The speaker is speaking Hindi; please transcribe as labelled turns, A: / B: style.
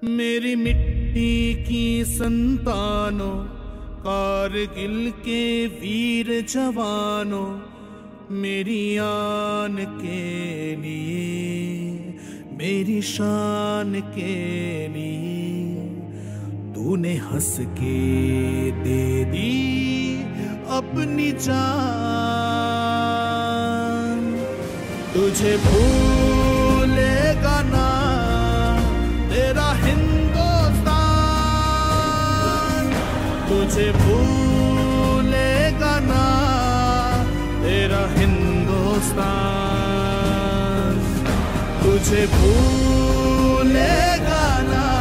A: मेरी मिट्टी की संतानों, कारगिल के वीर जवानों, मेरी आन के लिए, मेरी शान के लिए तूने हंस के दे दी अपनी जान। तुझे भूलेगा ना तेरा हिंदुस्तान, तुझे भूलेगा ना तेरा हिंदुस्तान, तुझे भूलेगा ना